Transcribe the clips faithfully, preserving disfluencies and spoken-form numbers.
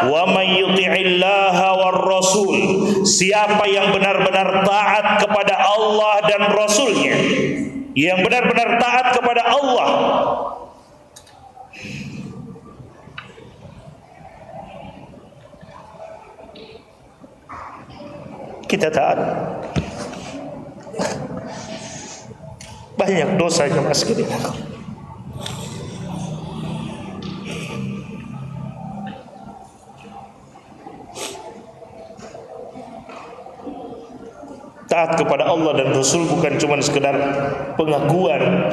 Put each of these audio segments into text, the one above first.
wa may yuti'illaha war rasul, siapa yang benar-benar taat kepada Allah dan Rasulnya, yang benar-benar taat kepada Allah, kita taat. Banyak dosa jemaah sekalian. Taat kepada Allah dan Rasul bukan cuma sekedar pengakuan.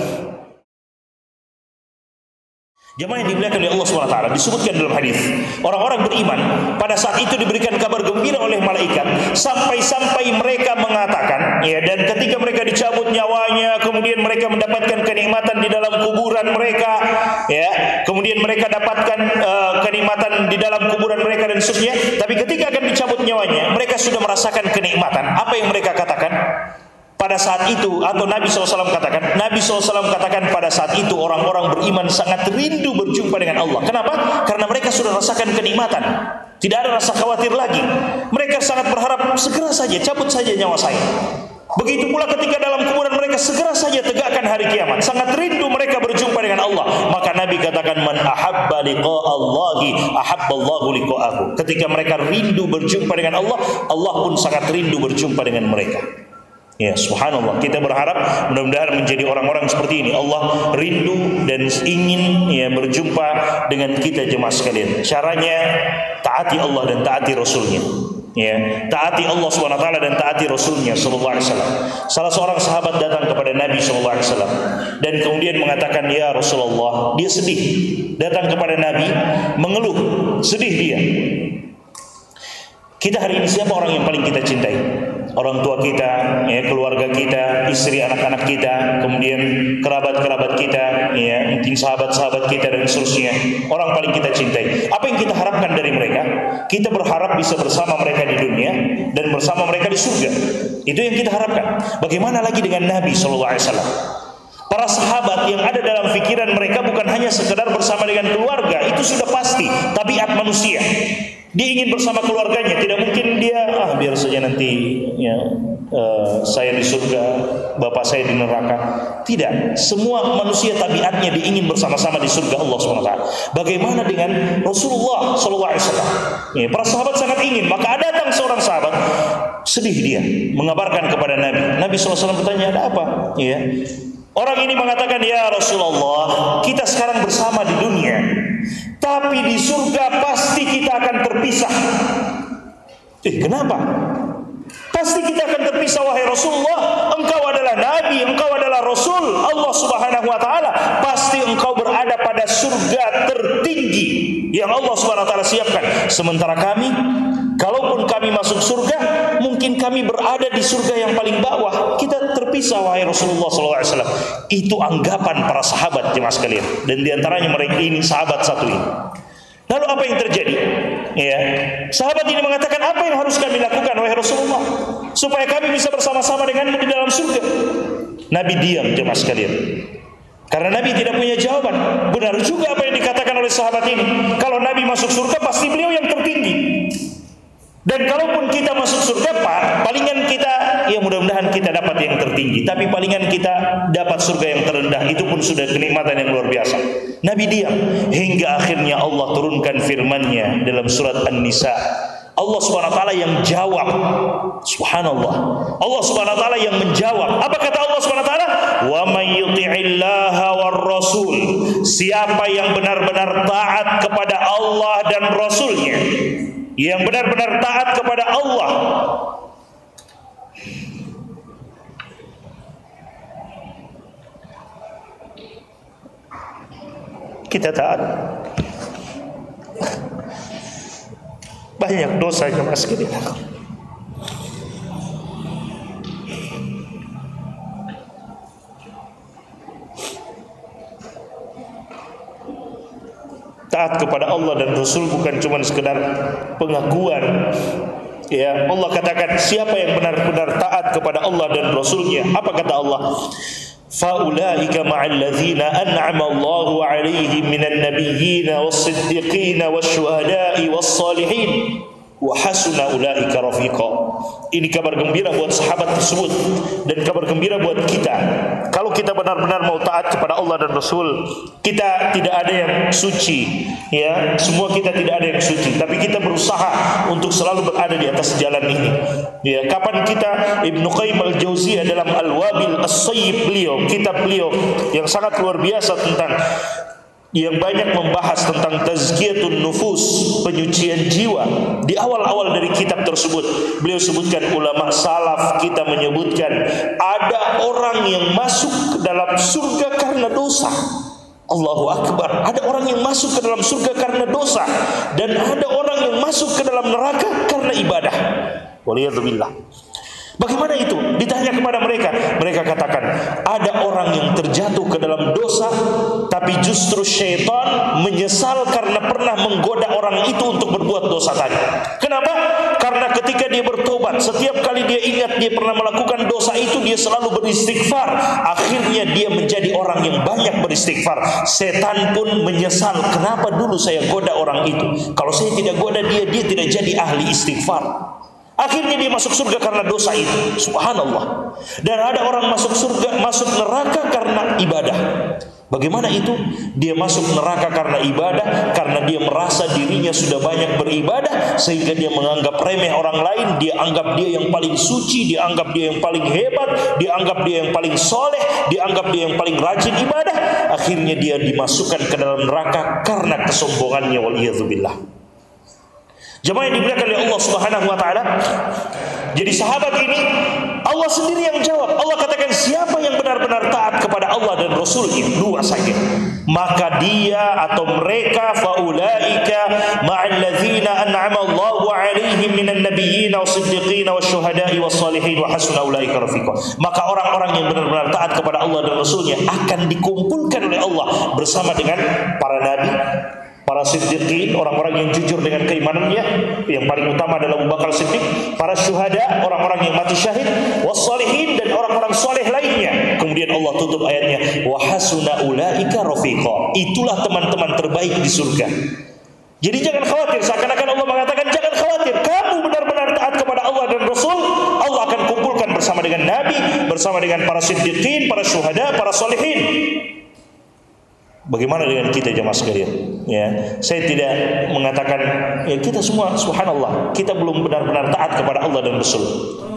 Jemaah yang dimuliakan oleh Allah subhanahu wa taala, disebutkan dalam hadis, orang-orang beriman pada saat itu diberikan kabar gembira oleh malaikat sampai-sampai mereka mengatakan, ya, dan ketika mereka dicabut nyawanya, kemudian mereka mendapatkan kenikmatan di dalam kuburan mereka, ya, kemudian mereka dapatkan uh, kenikmatan di dalam kuburan mereka dan seterusnya. Tapi ketika akan dicabut nyawanya, mereka sudah merasakan kenikmatan. Apa yang mereka katakan? Pada saat itu, atau Nabi shallallahu alaihi wasallam katakan, Nabi shallallahu alaihi wasallam katakan pada saat itu orang-orang beriman sangat rindu berjumpa dengan Allah. Kenapa? Karena mereka sudah rasakan kenikmatan. Tidak ada rasa khawatir lagi. Mereka sangat berharap segera saja cabut saja nyawa saya. Begitu pula ketika dalam kuburan mereka segera saja tegakkan hari kiamat. Sangat rindu mereka berjumpa dengan Allah. Maka Nabi katakan, man ahabba liqa'allahi ahabballahu liqa'ahu. Ketika mereka rindu berjumpa dengan Allah, Allah pun sangat rindu berjumpa dengan mereka. Ya, subhanallah, kita berharap mudah-mudahan menjadi orang-orang seperti ini. Allah rindu dan ingin, ya, berjumpa dengan kita jemaah sekalian. Caranya taati Allah dan taati Rasulnya. Ya, taati Allah subhanahu wa taala dan taati Rasulnya sallallahu alaihi wasallam. Salah seorang sahabat datang kepada Nabi sallallahu alaihi wasallam dan kemudian mengatakan, ya Rasulullah, dia sedih. Datang kepada Nabi mengeluh, sedih dia. Kita hari ini siapa orang yang paling kita cintai? Orang tua kita, ya, keluarga kita, istri anak-anak kita, kemudian kerabat-kerabat kita, ya, mungkin sahabat-sahabat kita dan seterusnya. Orang paling kita cintai. Apa yang kita harapkan dari mereka? Kita berharap bisa bersama mereka di dunia dan bersama mereka di surga. Itu yang kita harapkan. Bagaimana lagi dengan Nabi shallallahu alaihi wasallam? Para sahabat yang ada dalam pikiran mereka bukan hanya sekedar bersama dengan keluarga, itu sudah pasti tabiat manusia. Dia ingin bersama keluarganya, tidak mungkin dia ah biar saja nanti, ya, uh, saya di surga, bapak saya di neraka. Tidak, semua manusia tabiatnya dia ingin bersama-sama di surga Allah subhanahu wa taala. Bagaimana dengan Rasulullah sallallahu alaihi wasallam? Ya, para sahabat sangat ingin, maka datang seorang sahabat sedih dia mengabarkan kepada Nabi. Nabi sallallahu alaihi wasallam bertanya, ada apa? Ya. Orang ini mengatakan, ya Rasulullah, kita sekarang bersama di dunia, tapi di surga pasti kita akan terpisah. Eh, kenapa? Pasti kita akan terpisah, wahai Rasulullah. Engkau adalah Nabi, engkau adalah Rasul Allah subhanahu wa ta'ala. Pasti engkau berada pada surga tertinggi yang Allah subhanahu wa ta'ala siapkan. Sementara kami, kalaupun kami masuk surga, mungkin kami berada di surga yang paling bawah. Kita terpisah, wahai Rasulullah sallallahu alaihi wasallam. Itu anggapan para sahabat jemaah sekalian. Dan diantaranya mereka ini sahabat satu ini. Lalu apa yang terjadi? Ya, sahabat ini mengatakan, apa yang harus kami lakukan, wahai Rasulullah, supaya kami bisa bersama-sama denganmu di dalam surga? Nabi diam jemaah sekalian. Karena Nabi tidak punya jawaban. Benar juga apa yang dikatakan oleh sahabat ini. Kalau Nabi masuk surga, pasti beliau yang tertinggi. Dan kalaupun kita masuk surga, Pak, palingan kita, ya mudah-mudahan kita dapat yang tertinggi. Tapi palingan kita dapat surga yang terendah. Itu pun sudah kenikmatan yang luar biasa. Nabi diam hingga akhirnya Allah turunkan firman-Nya dalam surat An-Nisa. Allah subhanahu wa ta'ala yang jawab. Subhanallah, Allah subhanahu wa ta'ala yang menjawab. Apa kata Allah subhanahu wa ta'ala? Wa may yuti'illaha war rasul, siapa yang benar-benar taat kepada Allah dan Rasulnya, yang benar-benar taat kepada Allah, kita taat. Banyak dosa jemaah sekalian. Taat kepada Allah dan Rasul bukan cuma sekedar pengakuan. Ya, Allah katakan siapa yang benar-benar taat kepada Allah dan Rasulnya. Apa kata Allah? Faulaika ma'al ladzina an'ama Allahu 'alaihim minan nabiyyin was-siddiqin wasyuhada'i was-salihin wa hasuna ulaika rafiqa. Ini kabar gembira buat sahabat tersebut dan kabar gembira buat kita. Kalau kita benar-benar mau taat kepada Allah dan Rasul, kita tidak ada yang suci, ya. Semua kita tidak ada yang suci, tapi kita berusaha untuk selalu berada di atas jalan ini. Ya, kapan kita Ibnu Qayyim al-Jauziyah dalam Al-Wabil As-Sayyib beliau, kitab beliau yang sangat luar biasa tentang yang banyak membahas tentang tazkiyatun nufus, penyucian jiwa. Di awal-awal dari kitab tersebut beliau sebutkan, ulama salaf kita menyebutkan ada orang yang masuk ke dalam surga karena dosa. Allahu Akbar. Ada orang yang masuk ke dalam surga karena dosa, dan ada orang yang masuk ke dalam neraka karena ibadah. Waliyadzubillah. Bagaimana itu? Ditanya kepada mereka, mereka katakan ada orang yang terjatuh ke dalam dosa, tapi justru syaitan menyesal karena pernah menggoda orang itu untuk berbuat dosa tadi. Kenapa? Karena ketika dia bertobat, setiap kali dia ingat dia pernah melakukan dosa itu, dia selalu beristighfar. Akhirnya dia menjadi orang yang banyak beristighfar. Setan pun menyesal, kenapa dulu saya goda orang itu? Kalau saya tidak goda dia, dia tidak jadi ahli istighfar. Akhirnya dia masuk surga karena dosa itu. Subhanallah. Dan ada orang masuk surga, masuk neraka karena ibadah. Bagaimana itu? Dia masuk neraka karena ibadah, karena dia merasa dirinya sudah banyak beribadah, sehingga dia menganggap remeh orang lain. Dia anggap dia yang paling suci, dia anggap dia yang paling hebat, dia anggap dia yang paling soleh, dia anggap dia yang paling rajin ibadah. Akhirnya dia dimasukkan ke dalam neraka karena kesombongannya. Waliyadzubillah. Jemaah yang dimuliakan oleh Allah Subhanahu wa taala. Jadi sahabat ini Allah sendiri yang jawab. Allah katakan, siapa yang benar-benar taat kepada Allah dan Rasulnya, dua saja, maka dia atau mereka faulaika ma'al ladzina an'ama Allahu 'alaihim minan nabiyyin was-siddiqin wasyuhada'i was-salihin wa hasuna ulaika rafiqa. Maka orang-orang yang benar-benar taat kepada Allah dan Rasulnya akan dikumpulkan oleh Allah bersama dengan para nabi, para siddiqin, orang-orang yang jujur dengan keimanannya, yang paling utama adalah Abu Bakar Siddiq, para syuhada, orang-orang yang mati syahid, wassalihin, dan orang-orang soleh lainnya. Kemudian Allah tutup ayatnya, wa hasuna ulaika rafiqa. Itulah teman-teman terbaik di surga. Jadi jangan khawatir, seakan-akan Allah mengatakan jangan khawatir, kamu benar-benar taat kepada Allah dan Rasul, Allah akan kumpulkan bersama dengan nabi, bersama dengan para siddiqin, para syuhada, para solehin. Bagaimana dengan kita jemaah sekalian? Ya, saya tidak mengatakan ya kita semua subhanallah, kita belum benar-benar taat kepada Allah dan Rasul.